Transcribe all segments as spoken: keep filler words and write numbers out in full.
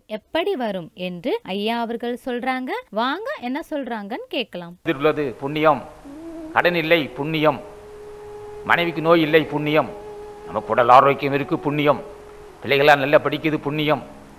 எப்படி வரும் என்று ஐயா அவர்கள் சொல்றாங்க. வாங்க என்ன சொல்றாங்கன்னு கேட்கலாம். உள்ளது புண்ணியம், கடன் இல்லை புண்ணியம், மனைவிக்கு நோய் இல்லை புண்ணியம், நமக்கு உடல் ஆரோக்கியம் இருக்கு புண்ணியம், பிள்ளைகளால் நல்லா படிக்குது புண்ணியம்,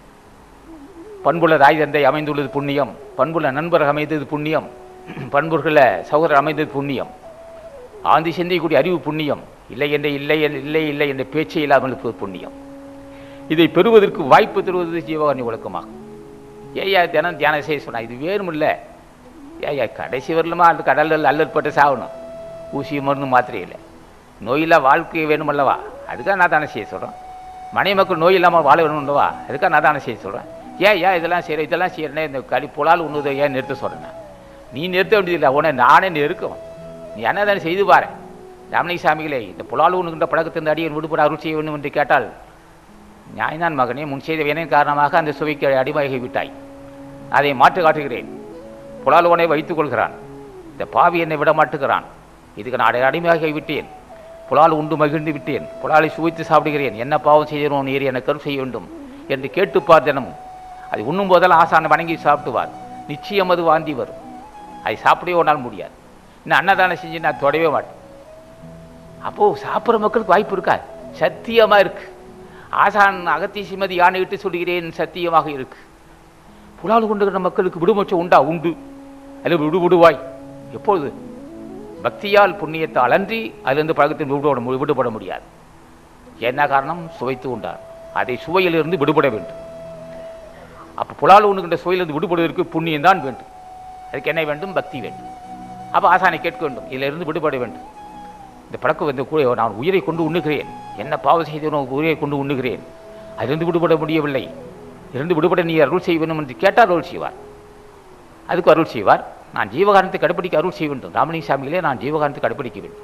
பண்புள்ள தாய் தந்தை அமைந்துள்ளது புண்ணியம், பண்புள்ள நண்பர் அமைந்தது புண்ணியம், பண்புள்ள சகோதரர் அமைந்தது புண்ணியம், ஆந்தி சிந்திக்கூடிய அறிவு புண்ணியம், இல்லை என்ற இல்லை இல்லை இல்லை என்ற பேச்சை இல்லாமல் இருப்பது புண்ணியம். இதை பெறுவதற்கு வாய்ப்பு தருவது ஜீவகாரணி ஒழுக்கமாகும். ஏயா தினம் தியானம் செய்ய சொன்னா இது வேணுமில்ல. ஏயா கடைசி வரலுமா அந்த கடலில் அல்லற்பட்டு சாகணும், ஊசி மருந்து மாத்திரை இல்லை, நோயில்லா வாழ்க்கை வேணுமல்லவா, அதுக்காக நான் தானே செய்ய சொல்கிறேன். மனைவி மக்கள் நோய் இல்லாமல் வாழ வேணும்லவா, அதுக்காக நான் தானே செய்ய சொல்கிறேன். ஏன் ஏன் இதெல்லாம் செய்கிற இதெல்லாம் செய்யறேன், இந்த கடி புலால் உண்ணுதை ஏன் நிறுத்த சொல்கிறேன். நீ நிறுத்த வேண்டியதில்லை, உடனே நானே நெருக்கம். நீ என்ன தானே செய்து பாரு. ரமணி சாமிகளே, இந்த புலால் உண்ணுகின்ற பழக்கத்தின் அடியை விடுபட அருள் செய்ய வேண்டும் என்று கேட்டால், ஞாயினான் மகனே முன் செய்த வினையின் காரணமாக அந்த சுவைக்கு அடிமையாகி விட்டாய், அதை மாற்று காட்டுகிறேன். புலாலுவனை வைத்துக் கொள்கிறான், இந்த பாவி என்னை விட மாட்டுகிறான், இதுக்கு நான் அடிமையாகி விட்டேன், புலால் உண்டு மகிழ்ந்து விட்டேன், புலாலை சுவைத்து சாப்பிடுகிறேன், என்ன பாவம் செய்தோம் நீர் என்னை கருள் செய்ய வேண்டும் என்று கேட்டுப்பார். தினமும் அது உண்ணும் போதெல்லாம் ஆசானை வணங்கி சாப்பிட்டுவார், நிச்சயம் அது வாந்தி வரும், அதை சாப்பிடவே ஒன்றால் முடியாது. இன்னும் அன்னதானம் செஞ்சு நான் தொடவே மாட்டேன். அப்போது சாப்பிட்ற மக்களுக்கு வாய்ப்பு இருக்கா? சத்தியமாக இருக்கு. ஆசான் அகத்தி சிமதி யானையிட்டு சொல்கிறேன், சத்தியமாக இருக்கு. புலால் கொண்டுகிற மக்களுக்கு விடுமோச்சம் உண்டா? உண்டு. அதில் விடு விடுவாய். எப்பொழுது? பக்தியால் புண்ணியத்தால் அன்றி அதிலிருந்து பழக்கத்தில் விடுபட விடுபட முடியாது. என்ன காரணம்? சுவைத்து உண்டார். அதை சுவையிலிருந்து விடுபட வேண்டும். அப்போ புலால் உண்ணுகின்ற சுவையிலிருந்து விடுபடுவதற்கு புண்ணியம் தான் வேண்டும். அதுக்கு என்ன வேண்டும்? பக்தி வேண்டும். அப்போ ஆசானை கேட்க வேண்டும், இதிலிருந்து விடுபட வேண்டும். இந்த பழக்கம் வந்து கூட நான் உயிரை கொண்டு உண்ணுகிறேன், என்ன பாவம் செய்தனோ உயிரை கொண்டு உண்ணுகிறேன், அதிலிருந்து விடுபட முடியவில்லை, இருந்து விடுபட நீ அருள் செய்ய வேண்டும் என்று கேட்டால் அருள் செய்வார். அதுக்கு அருள் செய்வார். நான் ஜீவகாரணத்தை கடைப்பிடிக்க அருள் செய்ய வேண்டும். ராமலிங்க சாமிகளே, நான் ஜீவகாரணத்தை கடைப்பிடிக்க வேண்டும்.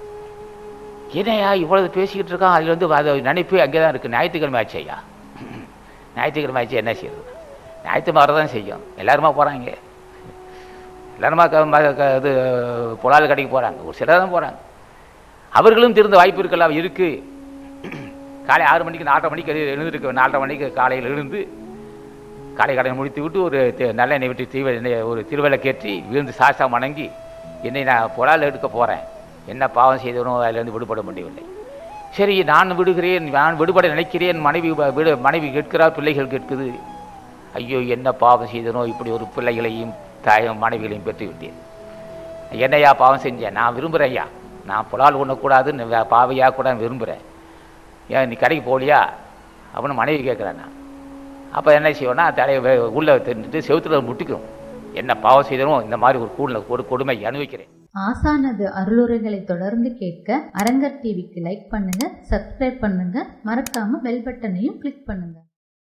ஏனையா இவ்வளவு பேசிக்கிட்டு இருக்கான், அதில் வந்து அதை நினைப்பு அங்கே தான் இருக்குது. ஞாயிற்றுக்கிழமை ஆச்சு ஐயா, ஞாயிற்றுக்கிழமை ஆச்சு என்ன செய்யறது? ஞாயிற்று மாற தான் செய்யும். எல்லாருமா போகிறாங்க, எல்லாருமா இது புலால் கடைக்கு போகிறாங்க, ஒரு சிலர் தான் போகிறாங்க. அவர்களும் திருந்த வாய்ப்பு இருக்கலாம், இருக்குது. காலை ஆறு மணிக்கு நாலரை மணிக்கு எழுந்திருக்க, நாலரை மணிக்கு காலையில் எழுந்து காலை கடனை முடித்து விட்டு ஒரு நல்லெண்ணெய் விட்டு தீவ ஒரு திருவிளக்கேற்றி விழுந்து சாசா வணங்கி, என்னை நான் புலால் எடுக்க போகிறேன், என்ன பாவம் செய்தனோ அதிலிருந்து விடுபட முடியவில்லை, சரி நான் விடுகிறேன், நான் விடுபட நினைக்கிறேன். மனைவி விடு மனைவி கேட்கிறார், பிள்ளைகள் கேட்குது, ஐயோ என்ன பாவம் செய்தனோ, இப்படி ஒரு பிள்ளைகளையும் தாயும் மனைவிகளையும் பெற்று விட்டேன், என்னையா பாவம் செஞ்சேன், நான் விரும்புகிறேன் ஐயா, நான் புலால் உண்ணக்கூடாதுன்னு பாவையாக கூட விரும்புகிறேன், ஏன் நீ கடைக்கு போகலையா அப்படின்னு மனைவி கேட்குறேன். நான் அப்போ என்ன செய்வோன்னா தலையை உள்ள தெரிஞ்சுட்டு செவுத்துல முட்டிக்கிறோம், என்ன பாவம் செய்தனோ இந்த மாதிரி ஒரு கூடுதல் ஒரு கொடுமை அனுபவிக்கிறேன். ஆசானது அருளுரைகளை தொடர்ந்து கேட்க அரங்கர் டிவிக்கு லைக் பண்ணுங்க, சப்ஸ்கிரைப் பண்ணுங்க, மறக்காம பெல் பட்டனையும் கிளிக் பண்ணுங்க.